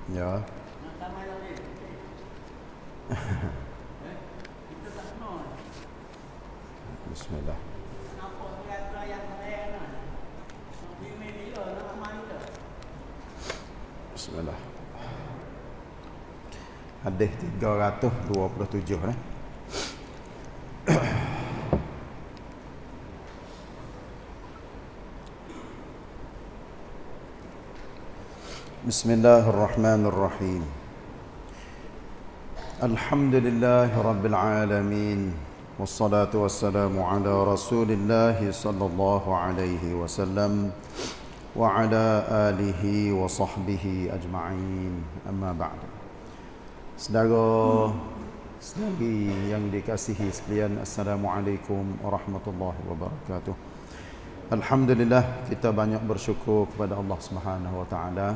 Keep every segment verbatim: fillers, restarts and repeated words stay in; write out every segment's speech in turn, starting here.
Ya. Bismillah. Bismillah. Hadis tiga ratus dua puluh tujuh eh. Bismillahirrahmanirrahim. Alhamdulillahi rabbil alamin. Wassalatu wassalamu ala Rasulillah sallallahu alaihi wasallam wa ala alihi wa sahbihi ajma'in. Amma ba'd. Saudara saudari yang dikasihi sekalian, assalamualaikum warahmatullahi wabarakatuh. Alhamdulillah, kita banyak bersyukur kepada Allah Subhanahu wa taala.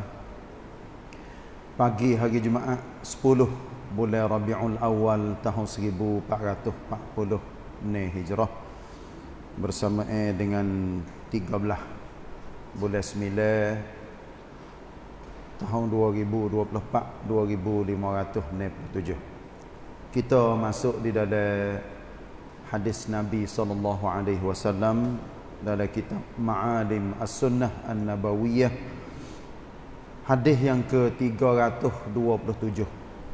Pagi hari Jumaat sepuluh bulan Rabiul Awal tahun seribu empat ratus empat puluh ni Hijrah, bersama eh dengan tiga belas bulan sembilan tahun dua ribu dua puluh empat dua ribu lima ratus enam puluh tujuh. Kita masuk di dalam hadis Nabi sallallahu alaihi wasallam dalam kitab Ma'alim As-Sunnah An-Nabawiyah, hadis yang ke tiga ratus dua puluh tujuh.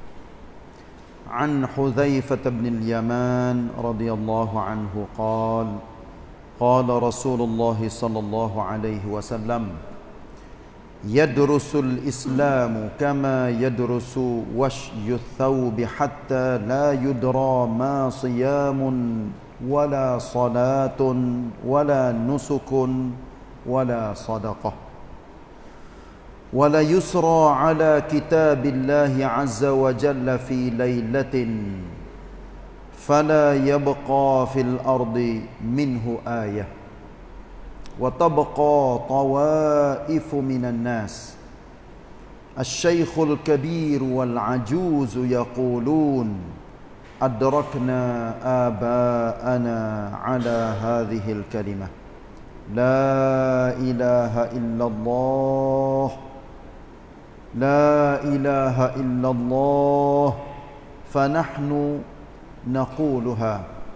An Hudzaifah bin al-Yaman radhiyallahu anhu qala qala Rasulullah sallallahu alaihi wasallam yadrusul Islamu kama yadrusu washyu thawbi hatta la yudra ma siyamun wala salatun wala nusukun wala sadaqah ولا يسرى على كتاب الله عز وجل في ليلة فلا يبقى في الأرض منه آية وتبقى طوائف من الناس الشيخ الكبير والعجوز يقولون أدركنا آباءنا على هذه الكلمة لا إله إلا الله لا إله إلا الله فنحن نقولها.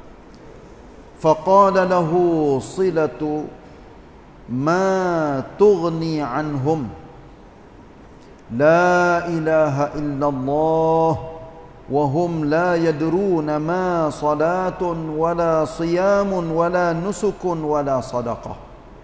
فقال له صلة ما تغني عنهم لا إله إلا الله وهم لا يدرون ما صلاة ولا صيام ولا نسك ولا صدقة.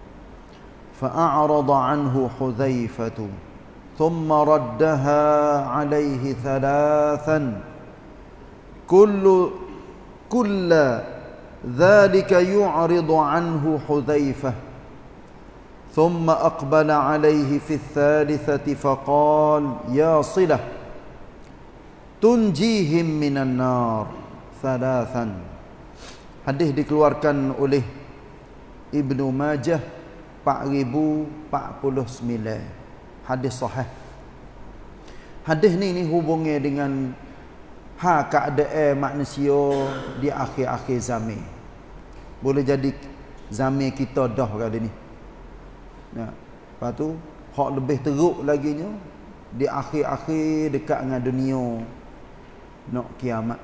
فأعرض عنه حذيفة ثم ردها عليه ثلاثا كل كل ذلك يعرض عنه حذيفة ثم أقبل عليه في الثالثة فقال يا صلة tunjihim minan nar thalathan. Hadis dikeluarkan oleh Ibnu Majah empat ribu empat puluh sembilan. Hadis sahih. Hadis ni ni hubungnya dengan ha keadaan manusia di akhir-akhir zaman. Boleh jadi zaman kita dah kali ni. Nah, lepas tu hak lebih teruk lagi nya di akhir-akhir dekat dengan dunia nak kiamat.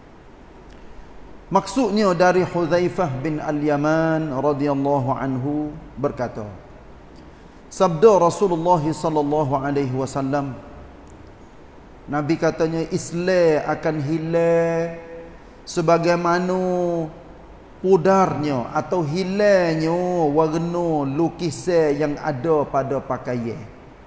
Maksudnya dari Hudzaifah bin al-Yaman radhiyallahu anhu berkata, sabda Rasulullah sallallahu alaihi wasallam, Nabi katanya Islam akan hilang sebagaimana pudarnya atau hilangnya warna lukisan yang ada pada pakaian.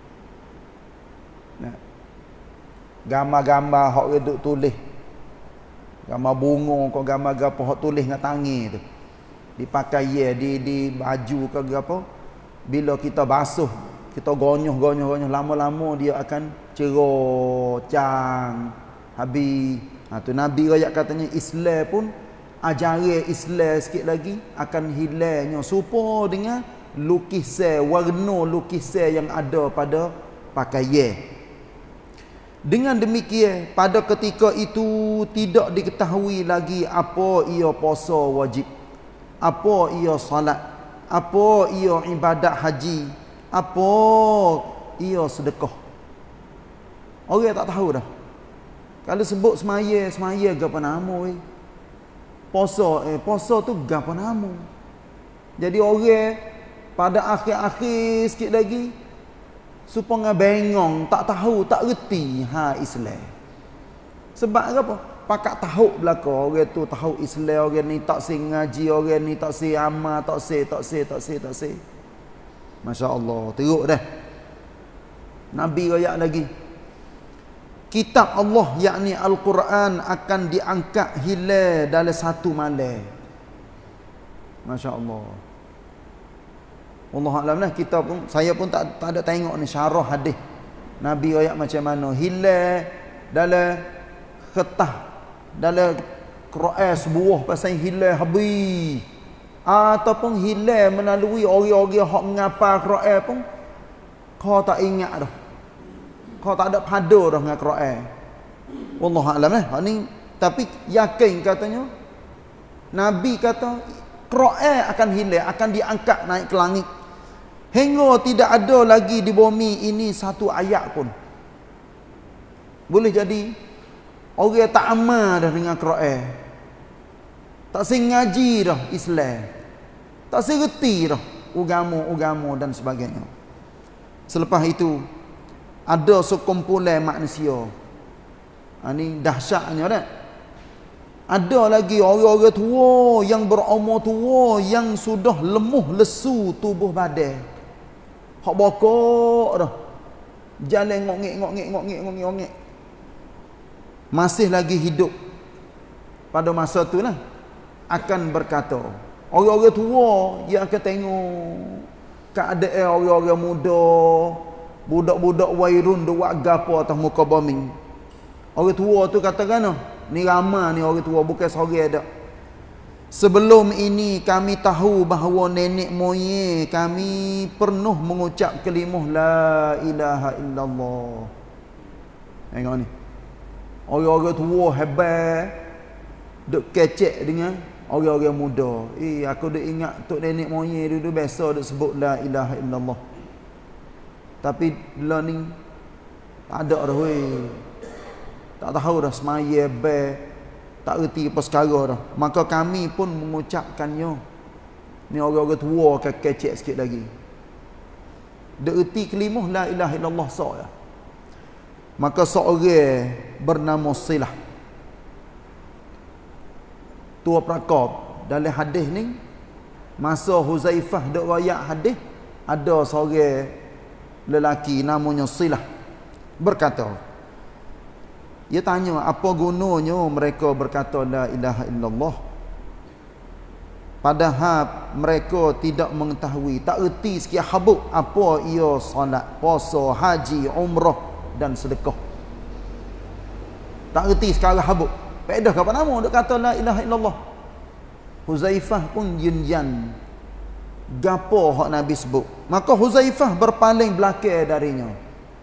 Nah, gambar-gambar hak duk tulis, gambar bunga kau gambar gapo hak tulis dengan tangan tu di pakaian, di di baju ke gapo, bila kita basuh, kita gonyoh-gonyoh-gonyoh, lama-lama dia akan cerah, cang, habis. Ha tu Nabi rakyat katanya Islam pun ajaran Islam sikit lagi akan hilangnya serupa dengan lukisan, warna lukisan yang ada pada pakaian. Dengan demikian, pada ketika itu tidak diketahui lagi apa ia puasa wajib, apa ia salat, apa ia ibadat haji, apa ia sedekah. Orang tak tahu dah. Kalau sebut semaya, semaya gapo nama weh. Puasa, eh puasa tu gapo nama. Jadi orang pada akhir-akhir sikit lagi supaya bengong, tak tahu, tak reti ha Islam. Sebab apa? Pakak tahu belaka orang tu tahu Islam, orang ni tak si ngaji, orang ni tak si amal, tak si, tak si, tak si, tak si. Masya-Allah, teruk dah. Nabi royak lagi. Kitab Allah yakni Al-Quran akan diangkat hilang dalam satu malam. Masya-Allah. Allah Alam lah, kita pun, saya pun tak, tak ada tengok ni syarah hadis Nabi royak macam mana hilang dalam kertas, dalam Quran sebuah pasal hilang habis, ataupun hilang melalui orang-orang hak mengapa Quran pun kau tak ingat dah, kau tak ada pada dah dengan Quran. Allah Alam lah ni. Tapi yakin katanya Nabi kata Quran akan hilang, akan diangkat naik ke langit hingga tidak ada lagi di bumi ini satu ayat pun. Boleh jadi orang tak amal dah dengan Quran, tak sengaji dah Islam, tak serti dah agama-agama dan sebagainya. Selepas itu ada sekumpulan manusia. Ha, ni dahsyatnya dah. Ada lagi orang-orang tua yang berumur tua yang sudah lemuh lesu tubuh badan. Hak bokok dah. Jalan ngok-ngik ngok-ngik ngok-ngik ngok-ngik ngok-ngik. Masih lagi hidup pada masa tu lah akan berkata. Orang-orang tua yang akan tengok keadaan orang-orang muda, budak-budak wairun duk buat gapo atas muka bumi. Orang tua tu katakan, ni ramai ni orang tua, bukan seorang dak. Sebelum ini kami tahu bahawa nenek moyang kami pernah mengucap kalimah la ilaha illallah. Tengok ni. Orang-orang tua hebat duk kecek dengan orang-orang muda. Eh aku duk ingat tok nenek moyang dulu biasa duk sebut la ilaha illallah. Tapi bila ni tak ada dah weh. Tak tahu dah semaya be, tak reti apa sekarang dah. Maka kami pun mengucapkannya. Ni orang-orang tua ke kecek sikit lagi. Dek reti kalimah la ilaha illallah sa ya. Maka seorang bernama Silah. Tua Prakop dalam hadis ni, masa Huzaifah duk royak hadis, ada seorang lelaki namanya Silah berkata, dia tanya apa gunanya mereka berkata la ilaha illallah, padahal mereka tidak mengetahui, tak erti sikit habuk apa ia solat, puasa, haji, umrah dan sedekah. Tak erti sekarang habuk. Faedah apa nama dia kata la ilaha illallah. Huzaifah pun yunjan gapo hak Nabi sebut. Maka Huzaifah berpaling belakang darinya.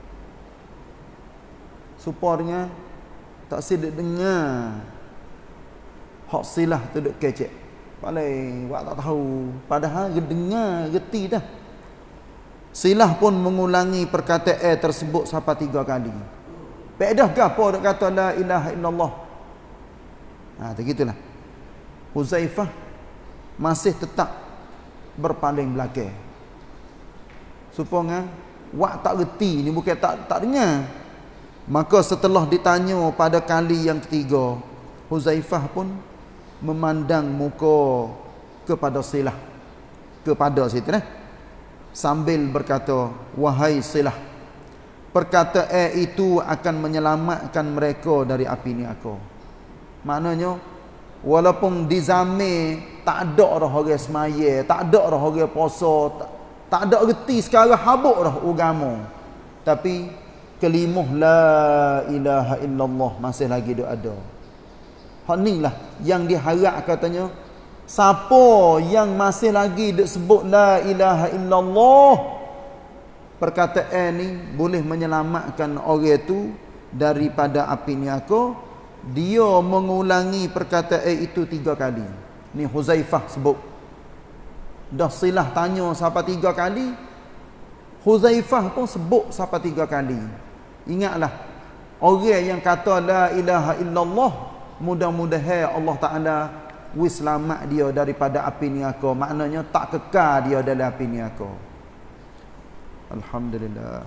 Supaya tak sedek dengar hak Silah tu duk kecek. Paling buat tak tahu, padahal dengar reti dah. Silah pun mengulangi perkataan tersebut sampai tiga kali. Faedah gapo duk kata la ilaha illallah. Ha begitulah. Huzaifah masih tetap berpaling belakang. Supaya wak tak reti ni, bukan tak tak dengar. Maka setelah ditanya pada kali yang ketiga, Huzaifah pun memandang muka kepada Silah, kepada situ nah, sambil berkata, wahai Silah, perkataan itu akan menyelamatkan mereka dari api neraka. Maknanya walaupun di zaman tak ada dah orang semaya, tak ada dah orang puasa, tak, tak ada reti sekarang habuk dah agama, tapi kalimah la ilaha illallah masih lagi duk ada. Hak ni lah yang diharap katanya, siapa yang masih lagi duk sebut la ilaha illallah, perkataan ni boleh menyelamatkan orang tu daripada api neraka. Dia mengulangi perkataan itu tiga kali. Ni Huzaifah sebut. Dah Silah tanya sampai tiga kali, Huzaifah pun sebut sampai tiga kali. Ingatlah, orang yang kata la ilaha illallah, mudah-mudahan Allah Taala wis selamat dia daripada api neraka. Maknanya tak kekal dia dalam api neraka. Alhamdulillah.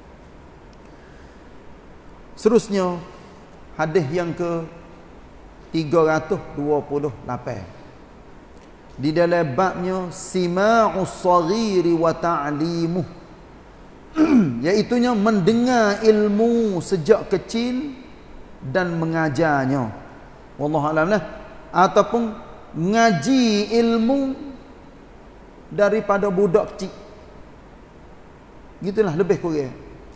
Seterusnya hadis yang ke tiga ratus dua puluh lapan. Di dalam babnya sima'us saghiri wa ta'limuh, iaitunya mendengar ilmu sejak kecil dan mengajarnya. Wallahu a'lam lah. Ataupun ngaji ilmu daripada budak kecil. Gitulah lebih kurang.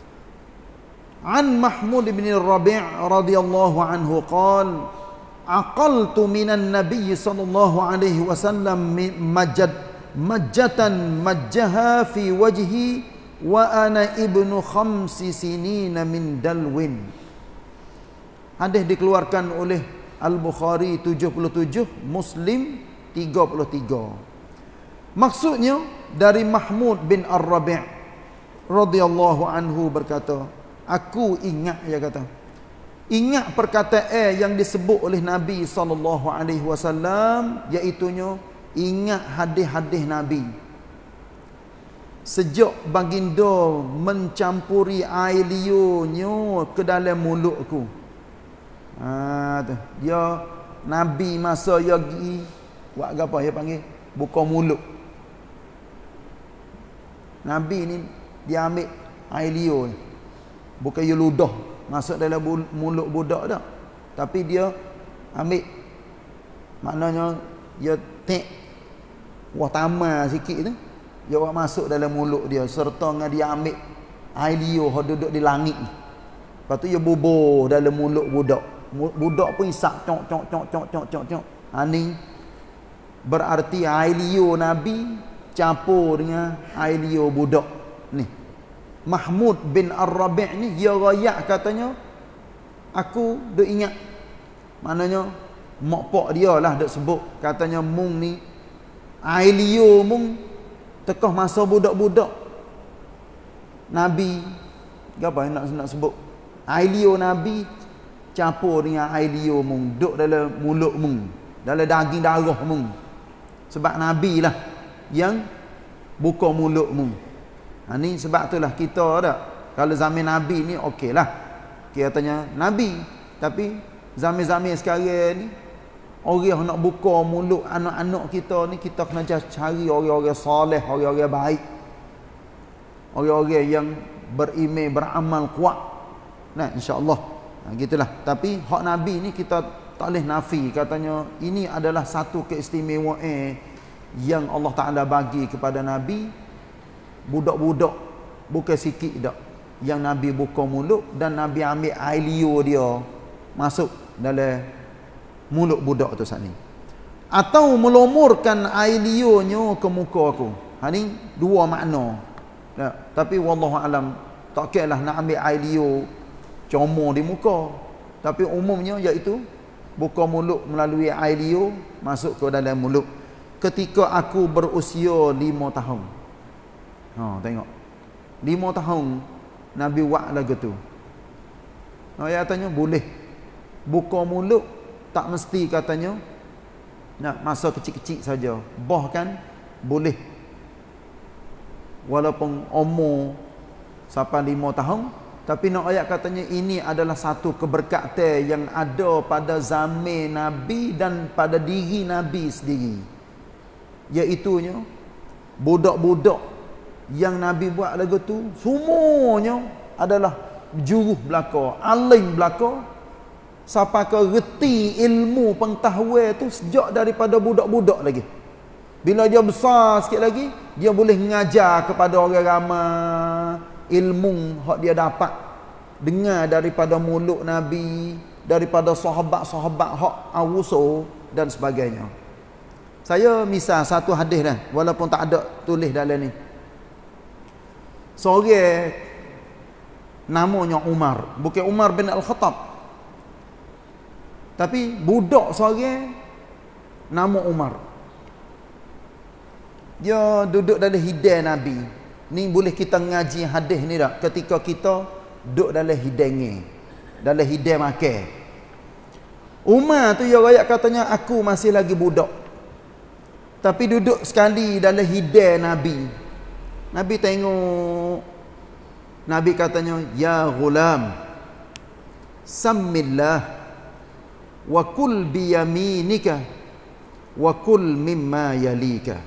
An Mahmud bin Rabi' radhiyallahu anhu qala aqaltu minan nabiy sallallahu alaihi wasallam majad majjatan majjaha fi wajhi wa ana ibnu khamsi sinina min dalwin. Hadis dikeluarkan oleh Al-Bukhari tujuh puluh tujuh, Muslim tiga puluh tiga. Maksudnya dari Mahmud bin Ar-Rabi' radhiyallahu anhu berkata, aku ingat, dia kata, ingat perkataan yang disebut oleh Nabi sallallahu alaihi wasallam, iaitunya ingat hadis-hadis Nabi. Sejak baginda mencampuri air liurnya ke dalam mulutku. Ha tu. Dia Nabi masa dia pergi buat apa dia panggil? Buka mulut. Nabi ni dia ambil air liur ni. Bukan dia ludah masuk dalam mulut budak dah. Tapi dia ambil, maknanya dia tek wah tamar sikit tu. Dia buat masuk dalam mulut dia serta dengan dia ambil air liur yang duduk di langit ni. Lepas tu dia bubur dalam mulut budak. Budak pun isap cok cok cok cok cok cok cok. Ha ni berarti air liur Nabi campur dengan air liur budak ni. Mahmud bin Ar-Rabi' ni dia rayak katanya, aku duk ingat. Maknanya mak pak dia lah duk sebut katanya mung ni air liur mung tekah masa budak-budak Nabi, apa nak nak sebut, air liur Nabi campur dengan air liur mung duk dalam mulut mung, dalam daging darah mung. Sebab Nabi lah yang buka mulut mung. Ha ni sebab itulah kita dah kalau zaman Nabi ni okeylah. Katanya Nabi, tapi zaman-zaman sekarang ni orang nak buka mulut anak-anak kita ni, kita kena cari orang-orang soleh, orang-orang baik, orang-orang yang beriman, beramal kuat. Nah, insya-Allah. Nah, gitulah. Tapi hak Nabi ni kita tak boleh nafi, katanya ini adalah satu keistimewaan yang Allah Taala bagi kepada Nabi. Budak-budak bukan sikit dak yang Nabi buka mulut dan Nabi ambil air liur dia masuk dalam mulut budak tu saat ni, atau melumurkan air liurnya ke muka aku. Ha ni dua makna. Ya, tapi wallahu alam tak kira lah nak ambil air liur comor di muka, tapi umumnya iaitu buka mulut melalui air liur masuk ke dalam mulut. Ketika aku berusia lima tahun. Ha tengok. lima tahun Nabi buat lagu tu. Nah, dia tanya boleh buka mulut, tak mesti katanya nak masa kecil-kecil saja. Bahkan boleh walaupun umur sampai lima tahun. Tapi nak ayat katanya ini adalah satu keberkatan yang ada pada zaman Nabi dan pada diri Nabi sendiri. Iaitunya budak-budak yang Nabi buat lagu tu semuanya adalah juruh belaka, alim belaka, sampai ke reti ilmu pengetahuan tu sejak daripada budak-budak lagi. Bila dia besar sikit lagi, dia boleh mengajar kepada orang ramai ilmu hak dia dapat dengar daripada mulut Nabi, daripada sahabat-sahabat hak awuso dan sebagainya. Saya misal satu hadis dah, walaupun tak ada tulis dalam ni. Seorang namanya Umar, bukan Umar bin Al-Khattab, tapi budak seorang nama Umar. Dia duduk dalam hidang Nabi. Ni boleh kita ngaji hadis ni dah ketika kita duduk dalam hidangnya. dalam hidayah makan. Umar tu ya rakyat katanya aku masih lagi budak. Tapi duduk sekali dalam hidayah Nabi. Nabi tengok, Nabi katanya, ya ghulam, sammillah wa kul biyaminika wa kul mimma yalika.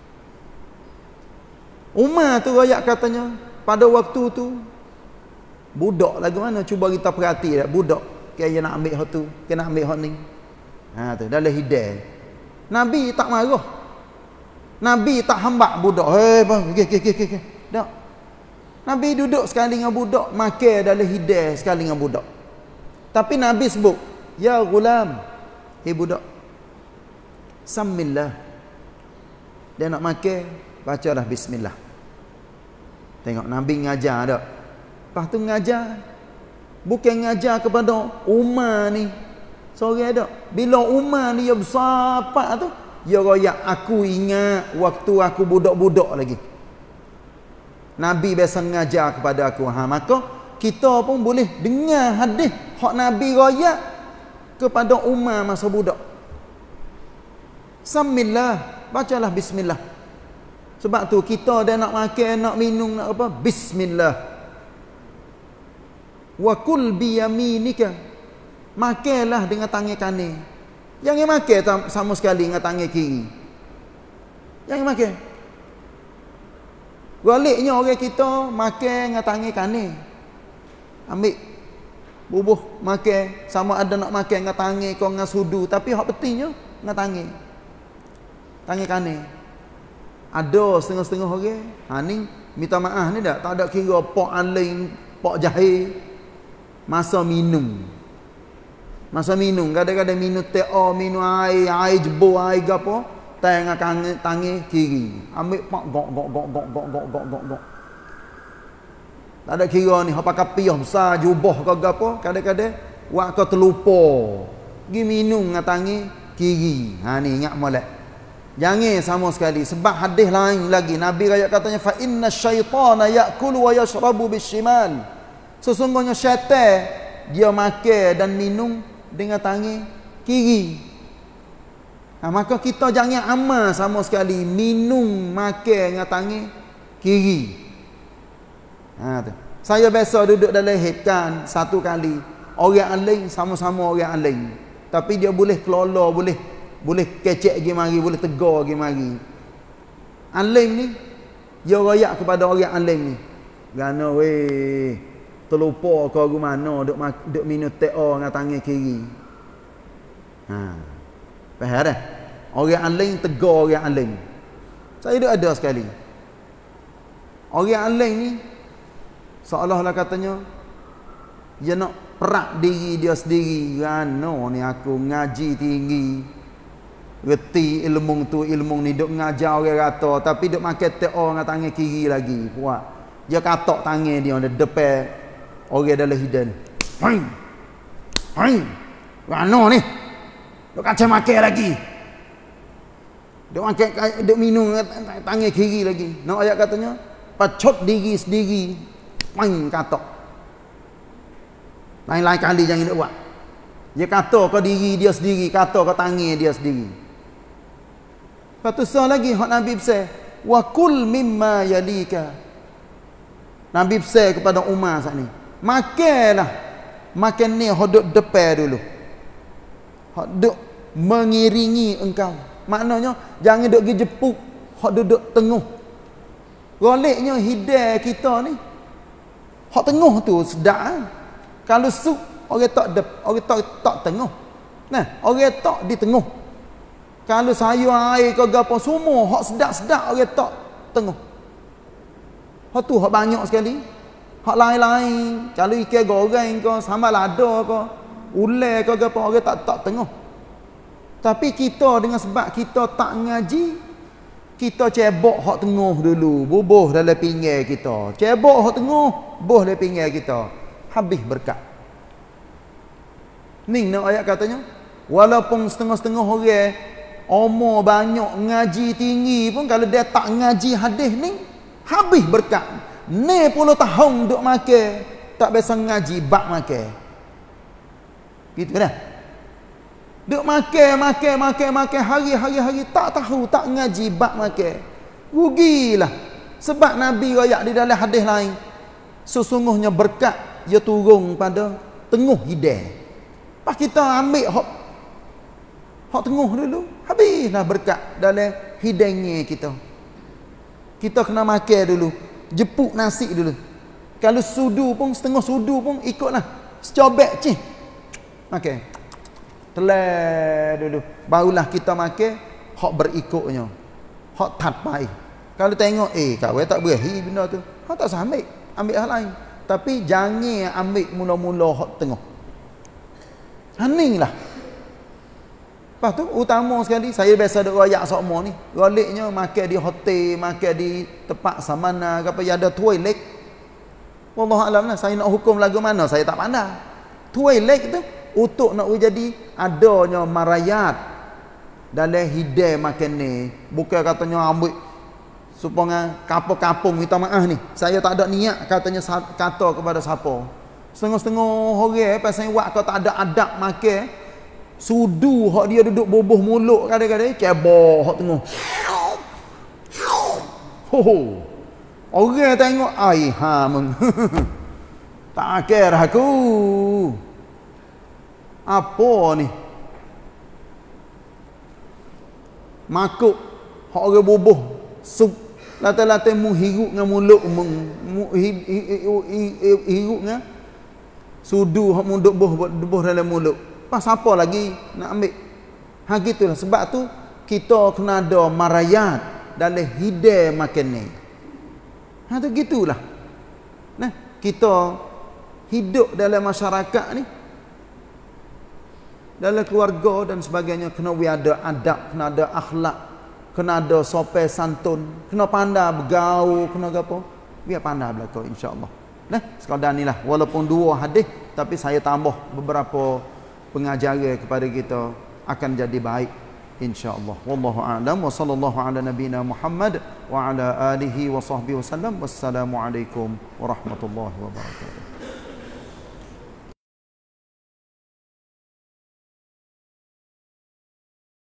Umar tu rakyat katanya pada waktu tu budak lagu mana, cuba kita perhati tak, budak kaya nak ambil hak tu, kaya nak ambil hak ni. Ha tu dalam hidayah. Nabi tak marah. Nabi tak hambak budak. Hei bang, okey okey okey okey. Tak. Nabi duduk sekali dengan budak, makan dalam hidayah sekali dengan budak. Tapi Nabi sebut, ya ghulam, hei budak, sammillah. Dia nak makan, bacalah bismillah. Tengok Nabi ngajar tak? Lepas tu ngajar, bukan ngajar kepada Umar ni seorang tak. Bila Umar ni dia besar pak tu, dia royak aku ingat waktu aku budak-budak lagi. Nabi biasa ngajar kepada aku. Ha, maka kita pun boleh dengar hadis hak Nabi royak kepada Umar masa budak. Sammillah, bacalah bismillah. Sebab tu kita dah nak makan, nak minum, nak apa, bismillah. Wa kul biyaminika, makanlah dengan tangan kanan. Jangan makan sama sekali dengan tangan kiri. Jangan makan. Galiknya orang kita makan dengan tangan kanan. Ambil bubuh makan, sama ada nak makan dengan tangan kau dengan sudu, tapi hak pentingnya dengan tangan. Tangan kanan. Ada setengah-setengah orang, ha ni minta maaf ni dak, tak ada kira pok aling, pok jahe masa minum. Masa minum, kadang-kadang minum teh, minum air, air jebur, air gapo, tangan tangan tangan kiri. Ambil pak gok gok gok gok gok gok gok gok gok. Tak ada kira ni hak pakai piah besar jubah ke gapo, kadang-kadang wak kau terlupa. Gi minum dengan tangan kiri. Ha ni ingat molek. Jangan sama sekali, sebab hadis lain lagi Nabi raya katanya fa inna syaitana ya'kulu wa yashrabu bishimal. Sesungguhnya syaitan dia makan dan minum dengan tangan kiri. Ha, maka kita jangan amal sama sekali minum makan dengan tangan kiri. Ha tu. Saya biasa duduk dalam hepkan satu kali, orang lain sama-sama orang lain. Tapi dia boleh kelola, boleh boleh kecek pergi mari, boleh tegar pergi mari. Alim ni dia royak kepada orang alim ni. Gana weh, terlupa kau ke mana duk duk minum teh dengan tangan kiri. Ha. Faham dah? Orang alim tegar orang alim. Saya duk ada sekali. Orang alim ni seolah-olah katanya dia nak perak diri dia sendiri. Gana ni aku ngaji tinggi, reti ilmu tu ilmu ni, duk ngajar orang rata tapi duk makan teh dengan tangan kiri lagi. Puak dia katok tangan dia ada depan orang dalam hidan. Hai hai mana ni duk kacau makan lagi, duk makan, duk minum tangan kiri lagi. Nak ayat katanya pacot diri sendiri, main katok. Lain-lain kali jangan nak buat. Dia kata ke diri dia sendiri, kata ke tangan dia sendiri. Lepas tu sah lagi hak Nabi besar, wa kul mimma yalika. Nabi besar kepada Umar saat ni, makanlah, makan ni hak duk depan dulu, hak duk mengiringi engkau. Maknanya jangan duk pergi jepuk hak duduk tengah. Goliknya hidayah kita ni hak tengah tu sedap. Eh? Kalau sup orang tak dep, orang tak tak tengah. Nah, orang tak di tengah. Kalau sayur air ke gapo semua hak sedap-sedap orang tak tengah. Hak tu hak banyak sekali. Hak lain-lain, kalau ikan goreng ke, sambal lada ke, ulai ke gapo orang tak tak tengah. Tapi kita dengan sebab kita tak ngaji, kita cebok hak tengah dulu, bubuh dalam pinggir kita. Cebok hak tengah, bubuh dalam pinggir kita. Habis berkat. Ni nak ayat katanya, walaupun setengah-setengah orang umur banyak ngaji tinggi pun, kalau dia tak ngaji hadis ni, habis berkat. Ni puluh tahun duk makan tak biasa ngaji bab makan. Gitu dah. Duk makan, makan, makan, makan hari-hari hari tak tahu, tak ngaji bab makan. Rugilah. Sebab Nabi royak di dalam hadis lain, sesungguhnya berkat ia turun pada tengah hidang. Pas kita ambil hak hak tengah dulu, habislah berkat dalam hidangnya kita. Kita kena makan dulu, jepuk nasi dulu. Kalau sudu pun setengah sudu pun ikutlah. Secobek cih. Makan. Telan dulu. Barulah kita makan hak berikutnya. Hak tatpai. Kalau tengok eh kawan tak berahi benda tu, hak tak sambil, ambil hal lain. Tapi jangan ambil mula-mula hak tengah. Haninglah. Lepas tu utama sekali saya biasa duk royak sokmo ni. Goliknya makan di hotel, makan di tempat samana ke apa yang ada toilet. Wallahu alam lah, saya nak hukum lagu mana saya tak pandai. Toilet tu untuk nak jadi adanya marayat dalam hidang makan ni. Bukan katanya ambil supaya kapung-kapung minta maaf ni. Saya tak ada niat katanya kata kepada siapa. Setengah-setengah orang pasal buat kau tak ada adab makan. Sudu hak dia duduk boboh mulut kadang-kadang cebok hak tengah. Ho ho. Orang tengok ai ha meng. Tak kira aku. Apa ni? Makuk hak orang boboh sup lata-lata mu hirup dengan mulut mu hirup dengan sudu hak mu duk boh boh dalam mulut. Pas apa lagi nak ambil? Ha gitulah sebab tu kita kena ada marayat dalam hidang makan ni. Ha tu gitulah. Nah, kita hidup dalam masyarakat ni, dalam keluarga dan sebagainya kena ada adab, kena ada akhlak, kena ada sopan santun, kena pandai bergaul, kena apa? Biar pandai belaka insya-Allah. Nah, sekadar inilah walaupun dua hadis tapi saya tambah beberapa pengajaran kepada kita akan jadi baik insya-Allah. Wallahu a'lam wa sallallahu ala nabiyyina Muhammad wa ala alihi wa sahbihi wasallam. Wassalamu alaikum warahmatullahi wabarakatuh.